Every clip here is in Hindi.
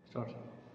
स्टार्ट।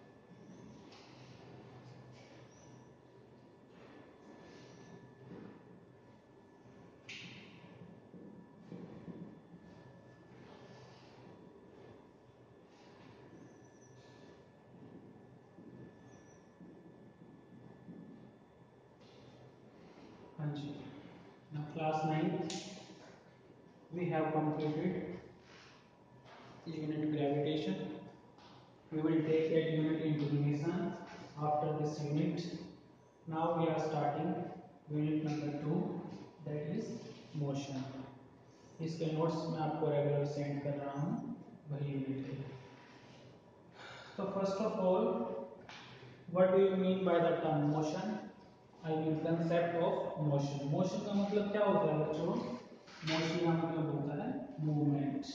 हाँ जी, now class 9th we have completed unit gravitation. We will take that unit into revision after this unit. Now we are starting unit number 2, that is motion. इसके नोट्स मैं आपको रेगुलर सेंड कर रहा हूँ, वही यूनिट है. So first of all, what do you mean by the term motion? I mean concept of motion. Motion का मतलब क्या होता है बच्चों? Motion का मतलब होता है movement.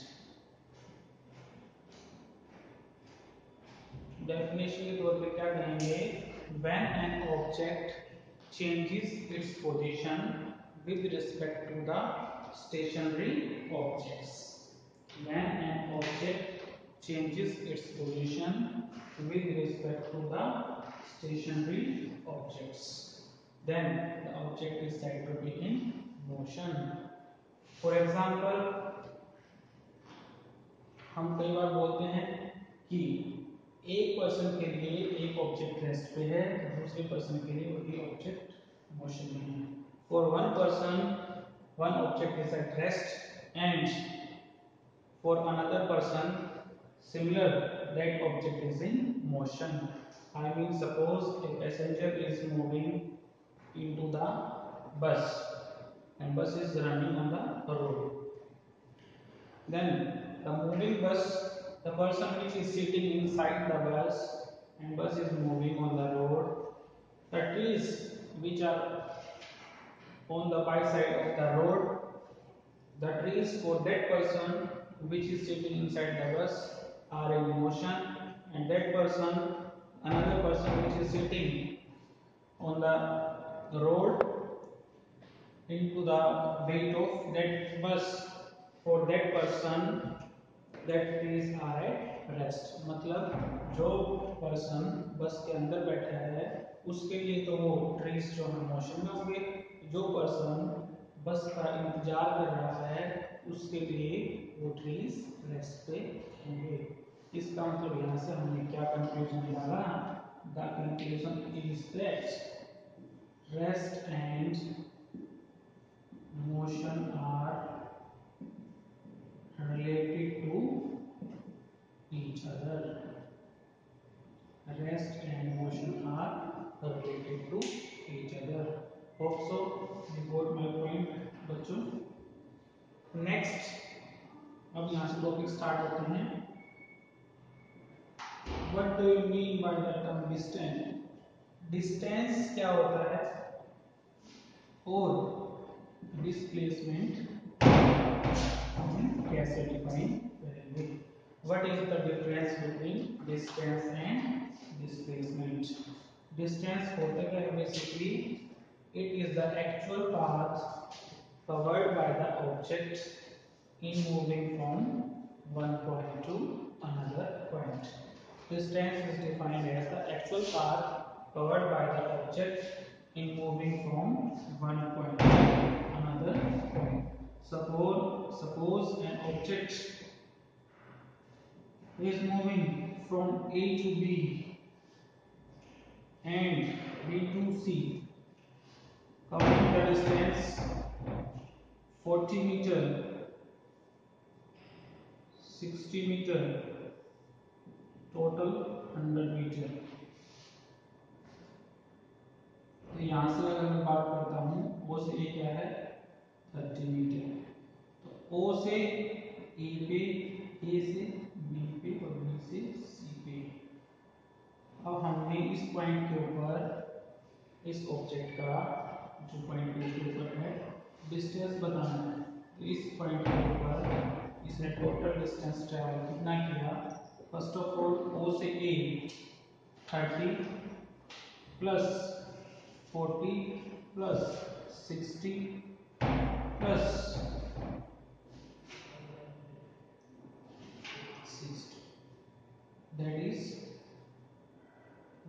Definition के तौर पे क्या कहेंगे? When an object changes its position with respect to the stationary objects. When an object changes its position with respect to the stationary objects, then the object is said to be in motion. For example, हम कई बार बोलते हैं कि एक पर्सन के लिए एक ऑब्जेक्ट रेस्ट पे है, दूसरे पर्सन के लिए वही ऑब्जेक्ट मोशन में है. For one person, one object is at rest, and for another person, similar, that object is in motion. I mean, suppose a passenger is moving into the bus, and bus is running on the road. Then the moving bus, the person which is sitting inside the bus, and bus is moving on the road. The trees which are on the by side of the road, the trees for that person which is sitting inside the bus are in motion, and that person, another person which is sitting on the road, into the weight of that bus, for that person, that trees are at rest. मतलब जो पर्सन बस के अंदर बैठा है उसके लिए तो वो ट्रीज जो है मोशन में होंगे, जो पर्सन बस का इंतजार कर रहा है उसके लिए वो ट्रीज रेस्ट पे होंगे. इसका मतलब यहाँ से हमने क्या कंक्लूजन निकाला? The conclusion is that rest and motion are related to each other. Rest and motion are related to each other. Hope so you got my point बच्चों. Next, अब यहाँ से टॉपिक स्टार्ट होते हैं. What do you mean by the term distance? Distance क्या होता है और displacement कैसे डिफाइन करेंगे? What is the difference between distance and displacement? Distance होता है basically it is the actual path covered by the object in moving from one point to another point. Distance is defined as the actual path covered by the object in moving from one point to another point. Suppose an object is moving from A to B and B to C, covering the distance 40 meter, 60 meter, total 100 meter. तो यहाँ से अगर मैं बात करता हूँ, O से A क्या है 30 मीटर, तो O से A पे, A से B पे और B से C पे. अब हमने इस पॉइंट के ऊपर इस ऑब्जेक्ट का जो पॉइंट के ऊपर है डिस्टेंस बताना है. तो इस पॉइंट के ऊपर इसने टोटल डिस्टेंस ट्रैवल कितना किया? फर्स्ट ऑफ ऑल O से A 30 plus 40 plus 60 plus 60, that is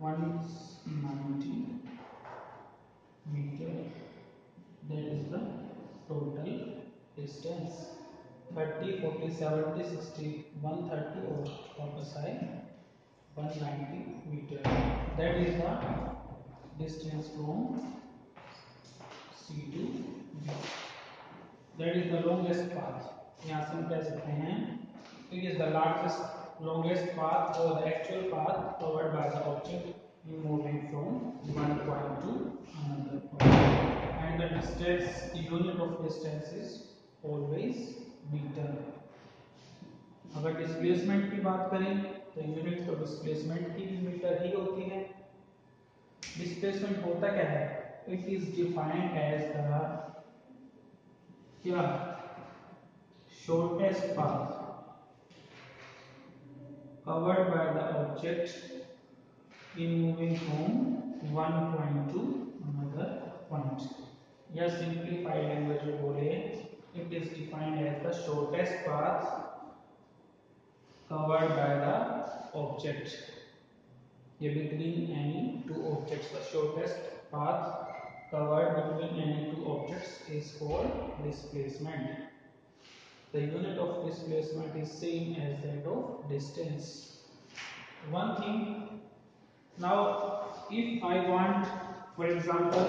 190 meter. That is the total distance. 30, 40, 70, 60, 130 और वापस आए 190 meter. That is the distance from C to B. That is the longest path. यहाँ से हम कह सकते हैं it is the longest path or the actual path covered by the object in moving from one point to another point. And the distance, the unit of distance is always meter. अगर डिस्प्लेसमेंट की बात करें तो यूनिट तो डिस्प्लेसमेंट की भी मीटर ही होती है. डिस्प्लेसमेंट होता क्या है? It is defined as the क्या shortest path covered by the object in moving from one point to another point. या simplified language में बोले, it is defined as the shortest path covered by the object. ये between any two objects, the shortest path covered between any two objects is called displacement. The unit of displacement is same as that of distance. One thing, now if I want, for example,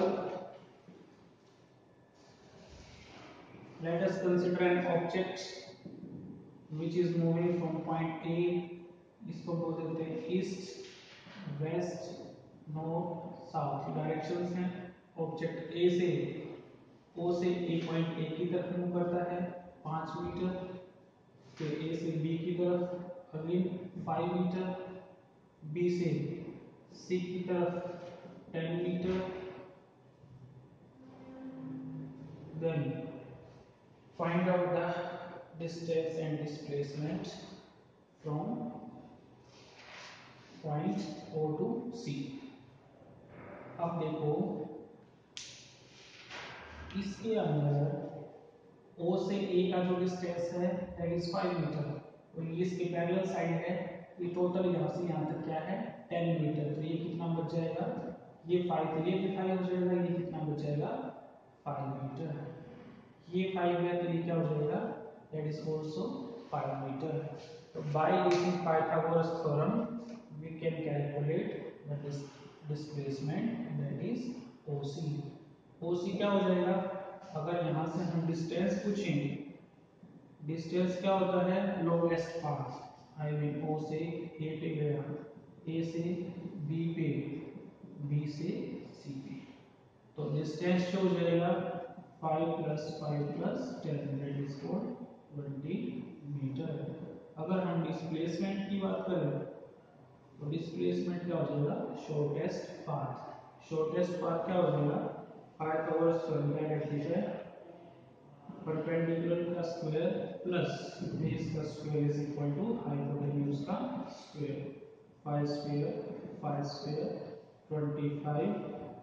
let us consider an object which is moving from point A, इसको बोल देते हैं east, west, north, south directions हैं. ऑब्जेक्ट A से O से A पॉइंट A की तरफ मूव करता है 5 मीटर, फिर A से B की तरफ अगेन 5 मीटर, B से C की तरफ 10 metre. Then find out the distance and displacement from point O to C. अब देखो इसके अंदर O से A का जो डिस्टेंस है दैट इज 5 मीटर, और ये इसके पैरेलल साइड है. ये टोटल यहाँ से यहाँ तक क्या है 10 मीटर. तो ये कितना बच जाएगा? ये 5, तो ये भी 5 हो जाएगा. ये कितना बच जाएगा? 5 मीटर. ये 5 है तो ये क्या हो जाएगा? That is also 5 metre. तो by using Pythagoras theorem we can calculate the displacement that is OC. OC क्या हो जाएगा? अगर यहाँ से हम डिस्टेंस पूछेंगे, डिस्टेंस क्या होता है? Longest path. I mean O से A पे गया, A से B पे, B से C पे. तो डिस्टेंस जो हो जाएगा 5 + 5 + 10 दैट इज 20 मीटर. अगर हम डिस्प्लेसमेंट की बात करें तो डिस्प्लेसमेंट क्या हो जाएगा? Shortest path. शॉर्टेस्ट पाथ क्या हो जाएगा? पाइथागोरस थ्योरम क्या कहती है? परपेंडिकुलर का स्क्वायर प्लस बेस का square is equal to hypotenuse का स्क्वायर. 5 square 5 square 25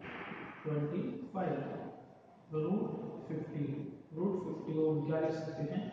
25 √50. √50 को हम क्या लिख सकते हैं?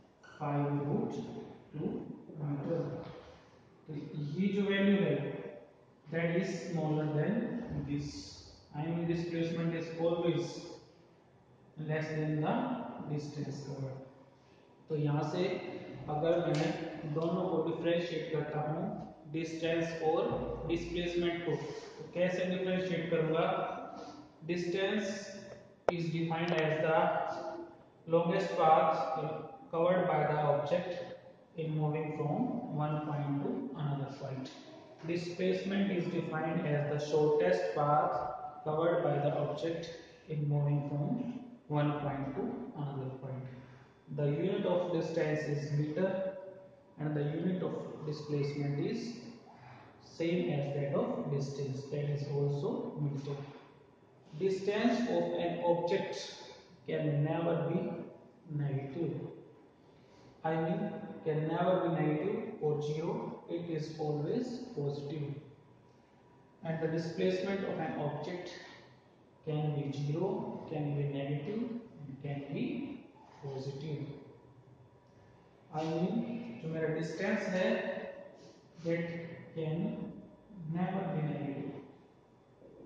5√2 मीटर. तो ये जो वैल्यू है that is smaller than this. I mean displacement is always less than the distance covered. तो यहाँ से अगर मैं दोनों को डिफरेंशिएट करता हूँ डिस्टेंस और डिस्प्लेसमेंट को, तो कैसे डिफरेंशिएट करूँगा? Distance is defined as the longest path covered by the object in moving from one point to another point. Displacement is defined as the shortest path covered by the object in moving from one point to another point. The unit of distance is meter and the unit of displacement is same as that of distance, that is also meter. Distance of an object can never be negative. I mean can never be negative or zero, it is always positive. And the displacement of an object can be zero, can be negative, and can be positive. I mean जो मेरा distance है that can never be negative.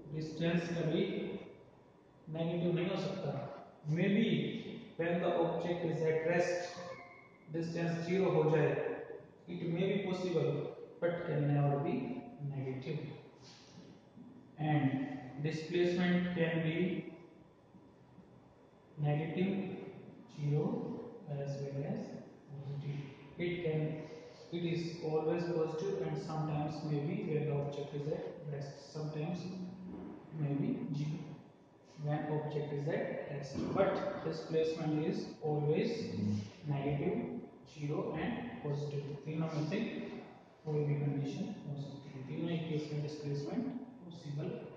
Distance कभी नेगेटिव नहीं हो सकता। May be when the object is at rest distance zero हो जाए, it may be possible but can never be negative. And displacement can be negative, 0 as well as positive. It is always positive and sometimes maybe when the object is at rest, sometimes maybe 0 when object is at rest, but displacement is always negative, 0 and positive। तीनों में से कोई भी कंडीशन हो सकती है, तीनों ही केस में डिस्प्लेसमेंट पॉसिबल है।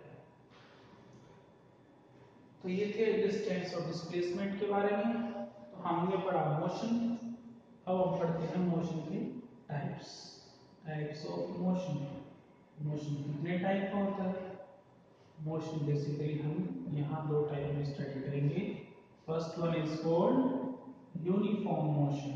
तो ये थे डिस्टेंस और डिस्प्लेसमेंट के बारे में। तो हमने पढ़ा मोशन, अब हम पढ़ते हैं मोशन के types. Types of motion. Motion कितने टाइप का होता है? मोशन बेसिकली हम यहाँ दो टाइप में स्टडी करेंगे। First one is called uniform motion,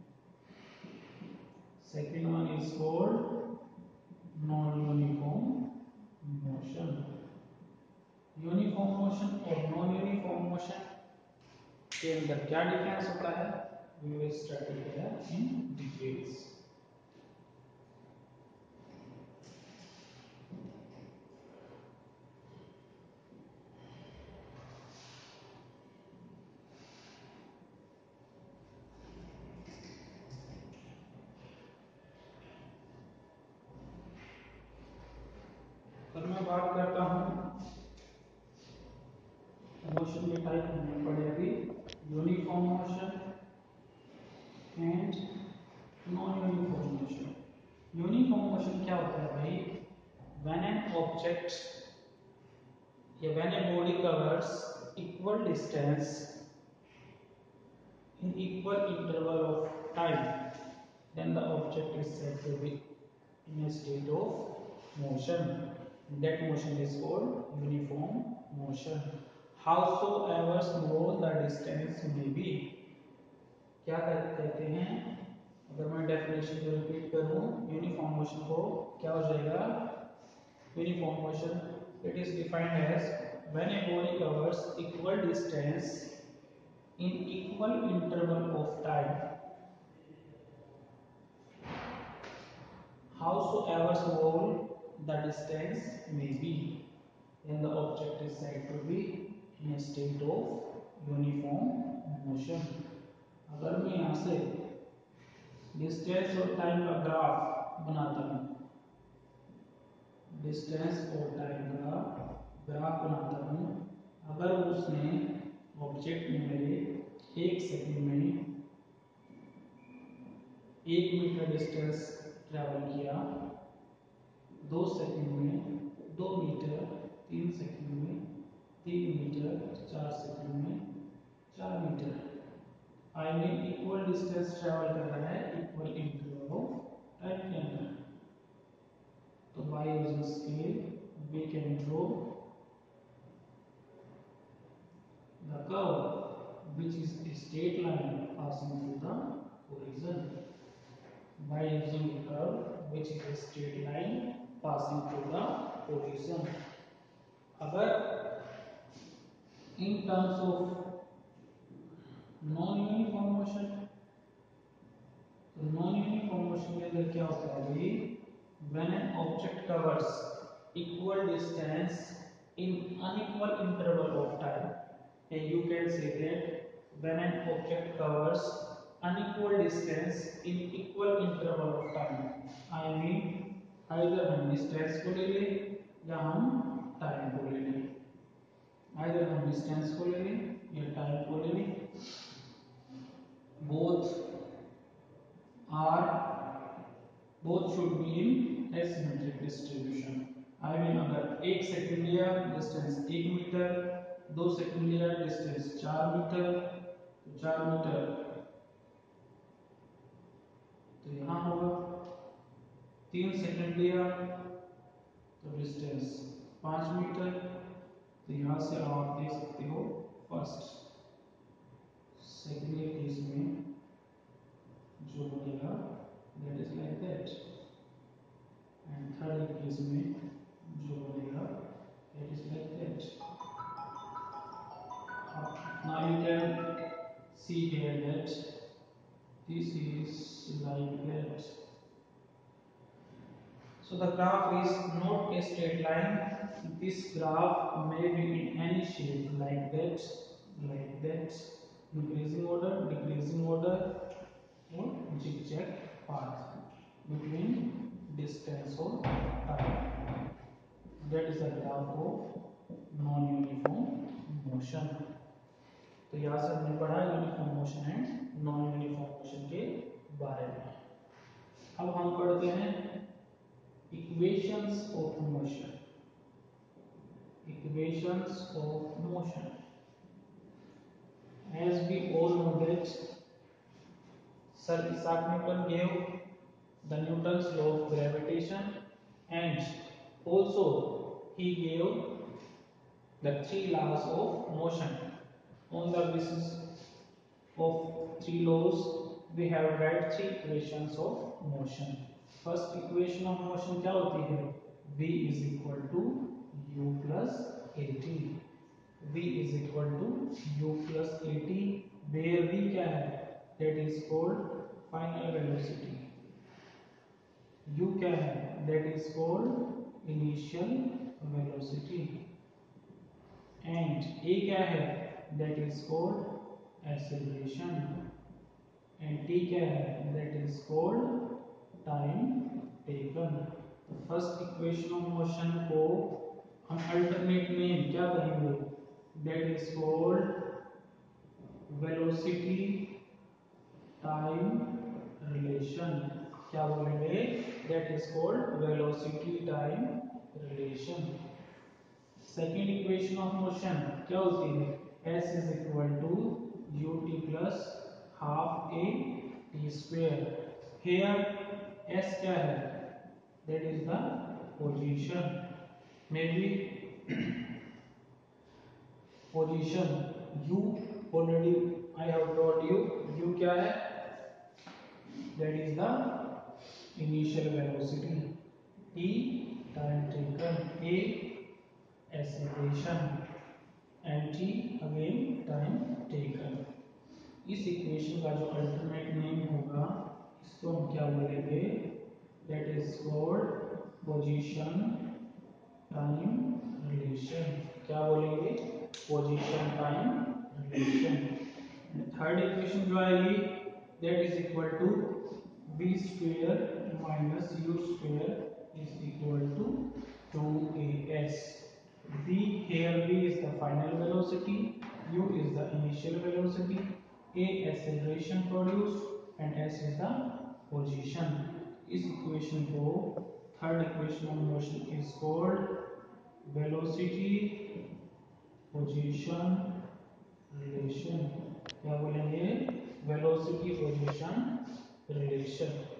second one is called non uniform motion. Uniform motion और नॉन यूनिफॉर्म मोशन के अंदर क्या डिफरेंस होता है, we will study here in details. तो मैं बात करता हूँ मोशन के टाइप हमने पढ़े अभी, uniform motion and non uniform motion. Uniform motion क्या होता है भाई? व्हेन एन ऑब्जेक्ट या when a body covers equal distance in equal interval of time, then the object is said to be in a state of motion. That motion is called uniform motion. Howsoever small the distance may be, क्या कहते हैं? अगर मैं डेफिनेशन को रिपीट करूं, यूनिफॉर्म मोशन को क्या हो जाएगा? Uniform motion it is defined as when a body covers equal distance in equal interval of time, howsoever small the distance may be, then the object is said to be in a state of uniform motion। अगर मैं यहाँ से डिस्टेंस और टाइम का ग्राफ बनाता हूँ, डिस्टेंस और टाइम का ग्राफ बनाता हूँ, अगर उसने ऑब्जेक्ट ने मेरे एक सेकंड में 1 मीटर डिस्टेंस ट्रैवल किया, 2 सेकंड में 2 मीटर, 3 सेकंड में 3 मीटर, 4 सेकंड में 4 metre, I mean equal distance travel कर रहा है इक्वल इंटरवल ऑफ टाइम के अंदर। तो by using scale we can draw the curve which is a straight line passing through the horizon। By using a curve which is a straight line passing through the horizon। अगर in terms of non uniform motion, तो non uniform motion के अंदर क्या होता है भाई? when an object covers equal distance in unequal interval of time, and you can say that when an object covers unequal distance in equal interval of time, I mean either हम distance को ले लें या हम time को ले लें, either हम distance को ले लें या time को ले लें, both should be in asymmetric distribution। I mean अगर 1 सेकंड लिया डिस्टेंस 1 मीटर, 2 सेकंड लिया डिस्टेंस 4 मीटर, तो 4 मीटर तो यहाँ होगा, 3 सेकंड लिया तो डिस्टेंस 5 मीटर, तो यहाँ से आप देख सकते हो फर्स्ट सेकंड केस में जो बनेगा that is like that, and third case में जो बनेगा that is So the graph is not a straight line. This graph may be in any shape like that, decreasing order, or zigzag path between distance or time. That is the graph of non-uniform motion. तो यहाँ से हमने पढ़ा uniform motion and non uniform motion के बारे में। अब हम पढ़ते हैं equations of motion. Equations of motion. As we all know that Sir Isaac Newton gave the Newton's law of gravitation, and also he gave the three laws of motion. On the basis of three laws, we have read three equations of motion. First equation of motion क्या होती है? V is equal to u plus at. V is equal to u plus at, where V क्या है? That is called final velocity. U क्या है? That is called initial velocity. And A क्या है? That is called acceleration. And T क्या है? That is called time taken. First equation of motion को हम अल्टरनेट नेम क्या कहेंगे? That is called velocity time relation. क्या बोलेंगे? That is called velocity time relation. Second equation of motion क्या होती है? s is equal to ut plus half a t square. Here s क्या है? That is the position. Maybe position u already I have told you. U क्या है? That is the initial velocity. T time taken. A acceleration. And T again time taken. इस इक्वेशन का जो अल्टरनेट नेम होगा इसको हम क्या बोलेंगे? That is called position time relation. क्या बोलेंगे? Position time relation. Third equation जो आएगी that is equal to v square minus u square is equal to 2as. V here v is the final velocity, u is the initial velocity, a acceleration produced and s is the position. इस इक्वेशन को third equation of motion is called velocity position relation. क्या बोलेंगे? Velocity position relation.